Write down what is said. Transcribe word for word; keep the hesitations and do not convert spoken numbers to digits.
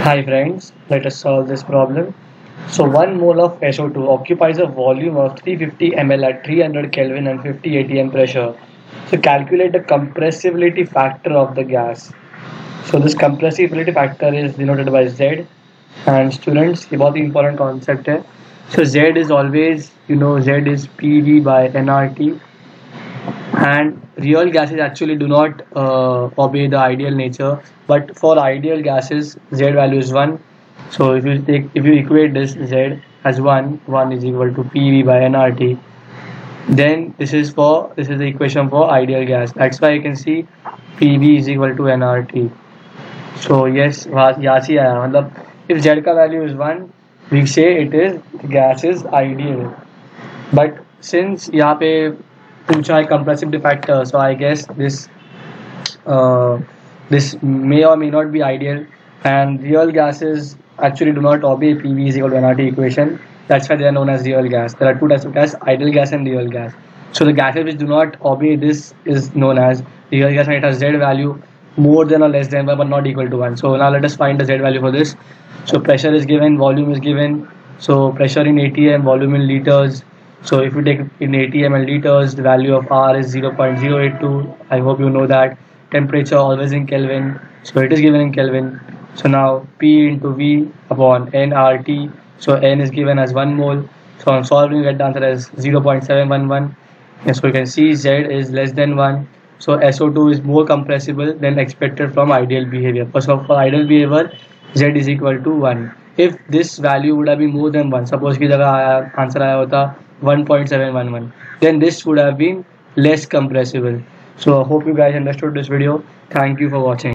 Hi friends, let us solve this problem. So one mole of S O two occupies a volume of three hundred fifty milliliters at three hundred Kelvin and fifty atm pressure. So calculate the compressibility factor of the gas. So this compressibility factor is denoted by Z. And students, ये बहुत important concept है. So Z is always, you know, Z is P V by N R T. And real gases actually do not uh, obey the ideal nature, but for ideal gases Z value is one. So if you take if you equate this Z as one, one is equal to P V by N R T, then this is for this is the equation for ideal gas. That's why you can see P V is equal to N R T. So yes, यहाँ से आया मतलब if Z का value is one, we say it is gas is ideal. But since यहाँ पे पूछा है compressibility factor, so I guess this uh, this may or may not be ideal, and real gases actually do not obey P V is equal to N R T equation. That's why they are known as real gas. There are two types of gas: ideal gas and real gas. So the gases which do not obey this is known as real gas, and it has Z value more than or less than one but not equal to one. So now let us find the Z value for this. So pressure is given, volume is given. So pressure in atm, volume in liters. So if you take in atm and liters, the value of R is zero point zero eight two. I hope you know that. Temperature always in Kelvin. So it is given in Kelvin. So now P into V upon N R T. So N is given as one mole. So on solving, we get the answer as zero point seven one one. And so you can see Z is less than one. So S O two is more compressible than expected from ideal behavior. So for ideal behavior, Z is equal to one. If this value would have been more than one, suppose की जगह answer आया होता one point seven one one, then this would have been less compressible. So I hope you guys understood this video. Thank you for watching.